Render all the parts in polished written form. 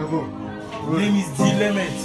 go. Name is D-Limit.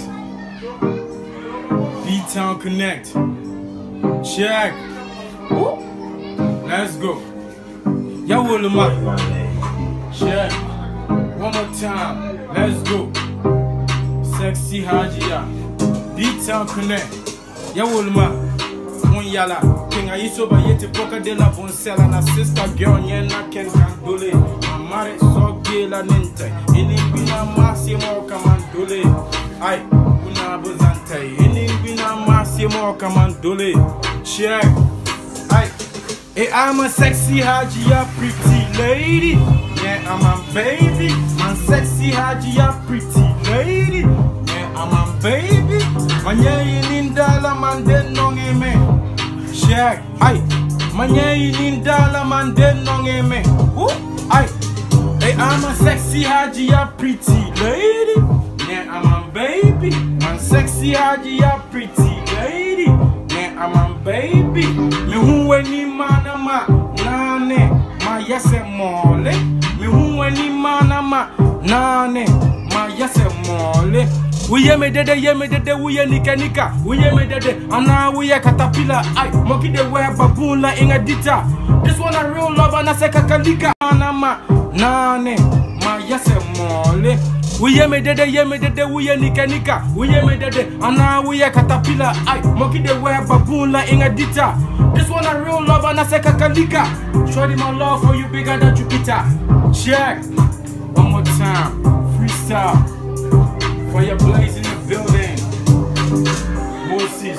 B-Town Connect. Check. Woo. Let's go. Yawoluma. Check. One more time. Let's go. Sexy Hajia. B-Town Connect. Yawoluma. One yala. King Ayisoba yete poka de la boncella. Na sister girl nyena ken kandole. Mamare so gela nente. Bina masi mo kamandole. Ay, una bozante. Bina masi mo kamandole. Check. Ay, hey, I'm a sexy Hajia pretty lady. Yeah, I'm a baby. Man sexy Hajia pretty lady. Yeah, I'm a baby. Man yeah in dollar man den nong me. Check. Ay, man yeah in dollar man den nong me. Woo. Ay. Hey, I'm a sexy Hajia pretty lady. Yeah, I'm a baby. Man sexy Hajia pretty lady. Yeah, I'm a baby. Me who any man ma nane ma yese mole. Me who any man ma nane ma yese mole. We ye me dede, we ye nika. We ye me dede, ana we ye caterpillar. Ay, monkey de wear baboon like in a dita. This one a real love and a sekakalika. Ana ma nane ma yese mole. We ye me dede, we ye nika. We ye me dede, ana we ye caterpillar. Ay, monkey de wear baboon like in a dita. This one a real love and a sekakalika. Shorty my love for you bigger than Jupiter. Check. One more time. Freestyle. Fire blaze in the building. Moses.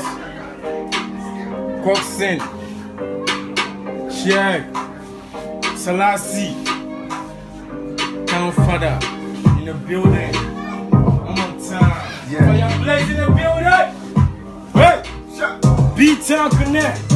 Coxon. Check. Selassie. Town Father in the building. One more time. Yeah. Fire blaze in the building. Hey! B-Town Connect.